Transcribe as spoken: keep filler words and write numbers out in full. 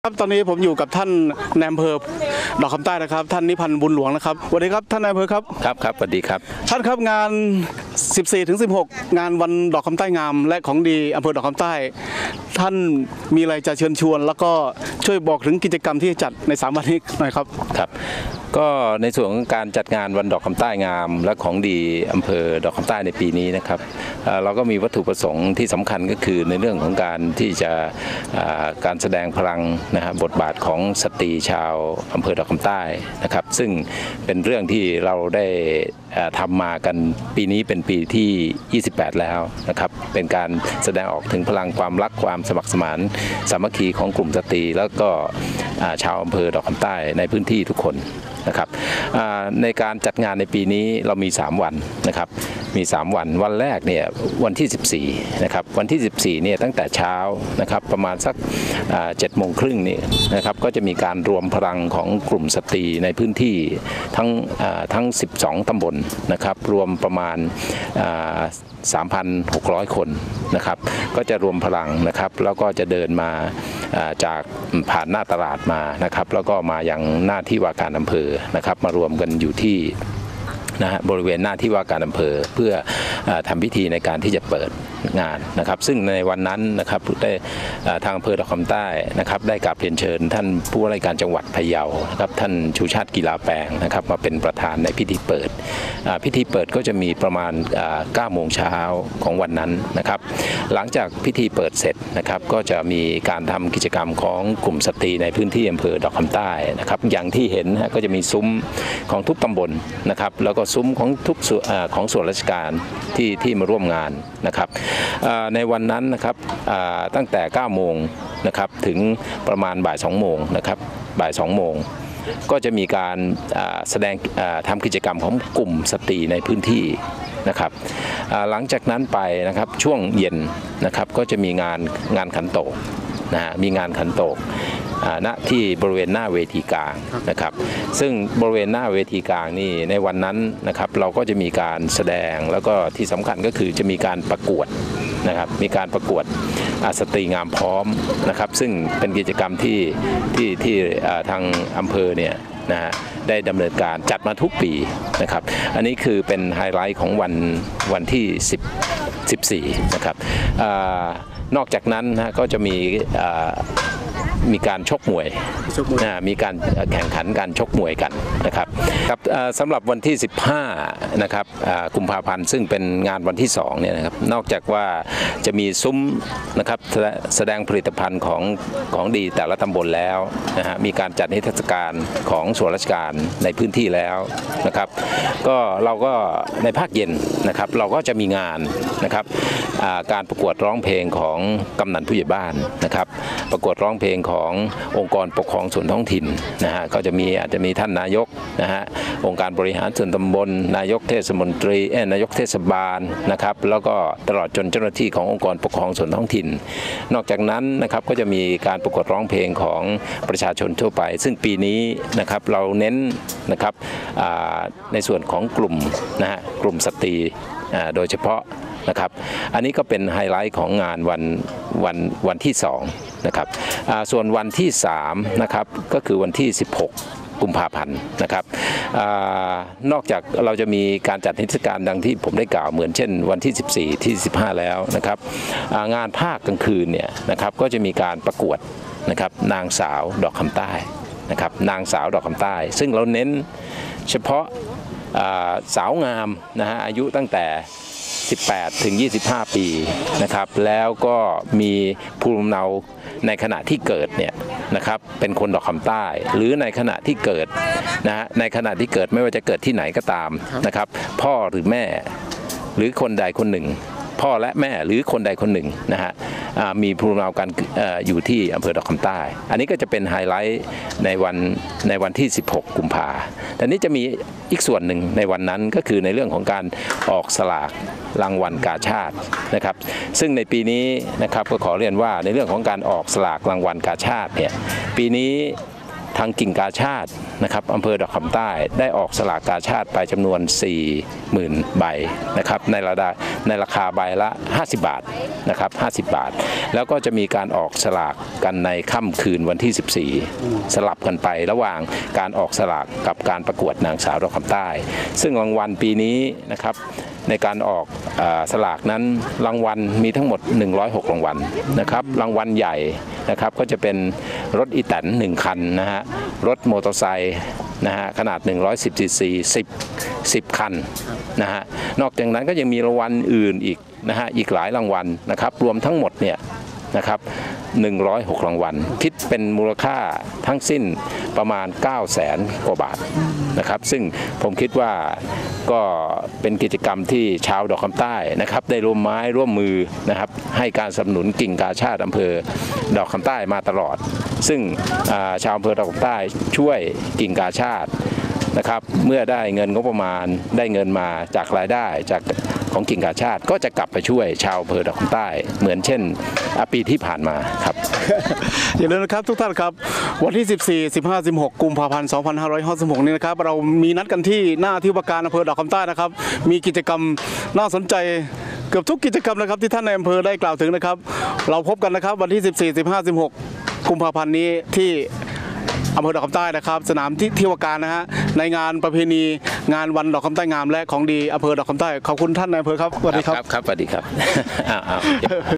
ครับตอนนี้ผมอยู่กับท่านนายอำเภอดอกคำใต้นะครับท่านนิพันธ์บุญหลวงนะครับสวัสดีครับท่านนายอำเภอครับครับครับสวัสดีครับท่านครับงาน สิบสี่ถึงสิบหก งานวันดอกคำใต้งามและของดีอำเภอดอกคำใต้ท่านมีอะไรจะเชิญชวนแล้วก็ช่วยบอกถึงกิจกรรมที่จัดในสามวันนี้หน่อยครับครับก็ในส่วนของการจัดงานวันดอกคำใต้งามและของดีอำเภอดอกคำใต้ในปีนี้นะครับเราก็มีวัตถุประสงค์ที่สำคัญก็คือในเรื่องของการที่จะการแสดงพลังนะฮะบทบาทของสตรีชาวอำเภอดอกคำใต้นะครับซึ่งเป็นเรื่องที่เราได้ทำมากันปีนี้เป็นปีที่ยี่สิบแปดแล้วนะครับเป็นการแสดงออกถึงพลังความรักความสมัครสมานสามัคคีของกลุ่มสตรีแล้วก็ชาวอำเภอดอกคำใต้ในพื้นที่ทุกคนนะครับในการจัดงานในปีนี้เรามีสามวันนะครับมีสามวันวันแรกเนี่ยวันที่สิบสี่นะครับวันที่สิบสี่เนี่ยตั้งแต่เช้านะครับประมาณสักเจ็ดโมงครึ่งนี่นะครับก็จะมีการรวมพลังของกลุ่มสตรีในพื้นที่ทั้งทั้งสิบสองตำบลนะครับรวมประมาณสามพันหกร้อยคนนะครับก็จะรวมพลังนะครับแล้วก็จะเดินมาจากผ่านหน้าตลาดมานะครับแล้วก็มายังหน้าที่ว่าการอำเภอนะครับมารวมกันอยู่ที่นะฮะบริเวณหน้าที่ว่าการอำเภอเพื่อทำพิธีในการที่จะเปิดงานนะครับซึ่งในวันนั้นนะครับได้ทางอำเภอดอกคำใต้นะครับได้กราบเรียนเชิญท่านผู้ว่าราชการจังหวัดพะเยานะครับท่านชูชาติกีฬาแปลงนะครับมาเป็นประธานในพิธีเปิดพิธีเปิดก็จะมีประมาณเก้าโมงเช้าของวันนั้นนะครับหลังจากพิธีเปิดเสร็จนะครับก็จะมีการทำกิจกรรมของกลุ่มสตรีในพื้นที่อำเภอดอกคำใต้นะครับอย่างที่เห็นก็จะมีซุ้มของทุกตำบลนะครับแล้วก็ซุ้มของทุกของส่วนราชการที่ที่มาร่วมงานนะครับในวันนั้นนะครับตั้งแต่เก้าโมงนะครับถึงประมาณบ่ายสองโมงนะครับบ่ายสองโมงก็จะมีการแสดงทำกิจกรรมของกลุ่มสตรีในพื้นที่นะครับหลังจากนั้นไปนะครับช่วงเย็นนะครับก็จะมีงานงานขันโตกนะฮะมีงานขันโตกณที่บริเวณหน้าเวทีกลางนะครับซึ่งบริเวณหน้าเวทีกลางนี่ในวันนั้นนะครับเราก็จะมีการแสดงแล้วก็ที่สำคัญก็คือจะมีการประกวดนะครับมีการประกวดสตรีงามพร้อมนะครับซึ่งเป็นกิจกรรมที่ที่ที่ทางอำเภอเนี่ยนะฮะได้ดำเนินการจัดมาทุกปีนะครับอันนี้คือเป็นไฮไลท์ของวันวันที่สิบ สิบสี่นะครับนอกจากนั้นนะก็จะมีมีการชกมวยนะมีการแข่งขันการชกมวยกันนะครับครับสำหรับวันที่สิบห้านะครับกุมภาพันธ์ซึ่งเป็นงานวันที่สองเนี่ยนะครับนอกจากว่าจะมีซุ้มนะครับแสดงผลิตภัณฑ์ของของดีแต่ละตำบลแล้วนะฮะมีการจัดนิทรรศการของส่วนราชการในพื้นที่แล้วนะครับก็เราก็ในภาคเย็นนะครับเราก็จะมีงานนะครับการประกวดร้องเพลงของกำนันผู้ใหญ่บ้านนะครับประกวดร้องเพลงขององค์กรปกครองส่วนท้องถิ่นนะฮะก็จะมีอาจจะมีท่านนายกนะฮะองค์การบริหารส่วนตำบลนายกเทศมนตรีเอ้นายกเทศบาลนะครับแล้วก็ตลอดจนเจ้าหน้าที่ขององค์กรปกครองส่วนท้องถิ่นนอกจากนั้นนะครับก็จะมีการประกวดร้องเพลงของประชาชนทั่วไปซึ่งปีนี้นะครับเราเน้นนะครับในส่วนของกลุ่มนะฮะกลุ่มสตรีโดยเฉพาะนะครับอันนี้ก็เป็นไฮไลท์ของงานวันวันวันที่สองนะครับส่วนวันที่สามนะครับก็คือวันที่สิบหกกุมภาพันธ์นะครับนอกจากเราจะมีการจัดนิทรรศการดังที่ผมได้กล่าวเหมือนเช่นวันที่สิบสี่ที่สิบห้าแล้วนะครับงานภาคกลางคืนเนี่ยนะครับก็จะมีการประกวดนะครับนางสาวดอกคำใต้นะครับนางสาวดอกคำใต้ซึ่งเราเน้นเฉพาะสาวงามนะฮะอายุตั้งแต่สิบแปดถึงยี่สิบห้าปีนะครับแล้วก็มีภูมิลำเนาในขณะที่เกิดเนี่ยนะครับเป็นคนดอกคำใต้หรือในขณะที่เกิดนะฮะในขณะที่เกิดไม่ว่าจะเกิดที่ไหนก็ตามนะครับพ่อหรือแม่หรือคนใดคนหนึ่งพ่อและแม่หรือคนใดคนหนึ่งนะฮะมีภูมิลำเนาการอยู่ที่อำเภอดอกคำใต้อันนี้ก็จะเป็นไฮไลท์ในวันในวันที่สิบหกกุมภาพันธ์แต่นี้จะมีอีกส่วนหนึ่งในวันนั้นก็คือในเรื่องของการออกสลากรางวัลกาชาดนะครับซึ่งในปีนี้นะครับก็ขอเรียนว่าในเรื่องของการออกสลากรางวัลกาชาดเนี่ยปีนี้ทางกิ่งกาชาตินะครับอำเภอดอกคำใต้ได้ออกสลากกาชาติไปจำนวน สี่หมื่น ใบนะครับในราคาในราคาใบละ ห้าสิบบาทนะครับห้าสิบบาท แล้วก็จะมีการออกสลากกันในค่ำคืนวันที่ สิบสี่ สลับกันไประหว่างการออกสลากกับการประกวดนางสาวดอกคำใต้ ซึ่งรางวัลปีนี้นะครับในการออกอ่าสลากนั้นรางวัลมีทั้งหมดหนึ่งร้อยหกรางวัลนะครับรางวัลใหญ่นะครับก็จะเป็นรถอีแตนหนึ่งคันนะฮะรถมอเตอร์ไซค์นะฮะขนาดหนึ่งร้อยสิบซีซีสิบ สิบคันนะฮะนอกจากนั้นก็ยังมีรางวัลอื่นอีกนะฮะอีกหลายรางวัลนะครับรวมทั้งหมดเนี่ยนะครับหนึ่งร้อยหกรางวัลคิดเป็นมูลค่าทั้งสิ้นประมาณ เก้าแสน กว่าบาทนะครับซึ่งผมคิดว่าก็เป็นกิจกรรมที่ชาวดอกคำใต้นะครับได้ร่วมไม้ร่วมมือนะครับให้การสนับสนุนกิ่งกาชาติอำเภอดอกคำใต้มาตลอดซึ่งชาวอำเภอดอกคำใต้ช่วยกิ่งกาชาตินะครับเมื่อได้เงินงบประมาณได้เงินมาจากรายได้จากของกิ่งกาชาติก็จะกลับไปช่วยชาวอำเภอดอกคำใต้เหมือนเช่นปีที่ผ่านมาครับอย่าลืมนะครับทุกท่านครับวันที่ สิบสี่ สิบห้า สิบหก กุมภาพันธ์ สองพันห้าร้อยห้าสิบหก นี้นะครับเรามีนัดกันที่หน้าที่ว่าการอำเภอดอกคำใต้นะครับมีกิจกรรมน่าสนใจเกือบทุกกิจกรรมนะครับที่ท่านในอำเภอได้กล่าวถึงนะครับเราพบกันนะครับวันที่ สิบสี่ สิบห้า สิบหก กุมภาพันธ์นี้ที่อำเภอดอกคำใต้นะครับสนามที่ที่ว่าการนะฮะในงานประเพณีงานวันดอกคำใต้งามและของดีอำเภอดอกคำใต้ขอบคุณท่านนายอำเภอครับสวัสดีครับครับสวัสดีครับ อ้าว